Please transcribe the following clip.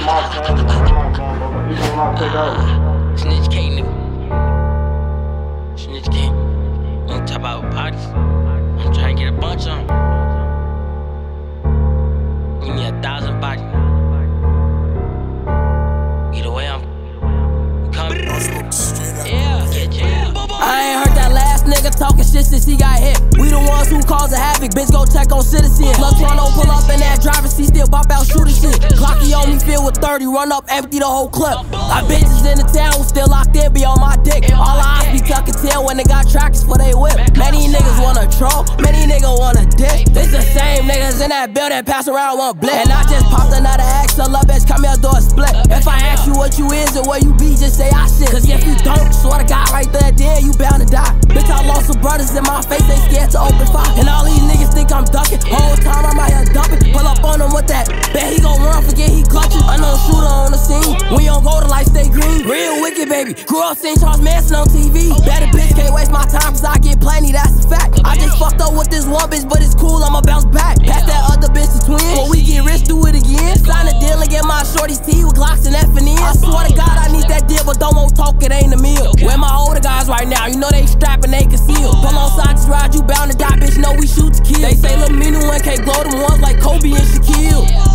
Snitch K, nigga. Snitch K. On top of bodies. I'm trying to get a bunch on. Give me 1,000 bodies. Either way, I'm coming. Yeah, I ain't heard that last nigga talking shit since he got hit. We the ones who cause a havoc, bitch go check on citizens. Plus Toronto pull up in that driver's seat, still pop out shooting shit. Clocky on me filled with 30, run up, empty the whole clip. Got bitches in the town who still locked in, be on my dick. All I eyes be tucking tail when they got trackers for they whip. Many niggas wanna troll, many niggas wanna dick. It's the same niggas in that building pass around one blick. And I just popped another X, a love bitch, come here, door split. If I ask you what you is or where you be, just say I shit. Cause if you don't, swear to God right there, then you bound to die. Bitch, I lost some brothers in my face, they scared to open fire. And all these niggas think I'm ducking, whole time I'm out here dumping. Pull up on him with that, bet he gon' run, forget he clutching. Unknown shooter on the scene, we don't go to life, stay green. Real wicked, baby, grew up seeing Charles Manson on TV. Better bitch, can't waste my time cause I get plenty, that's a fact. I just fucked up with this one bitch, but it's cool, I'ma bounce back. Pass that other bitch to twin, when we get rich, do it again. Sign a deal and get my shorty's tea with Glocks and F&N. I swear to God, I need that deal, but don't want talk, it ain't a meal. Where my older guys right now, you know they strapping, they conceal. Pull on side, just ride, you bound to die, bitch, know we shoot to kill. They say Lil Minu and K glow them ones like Kobe and Shaquille.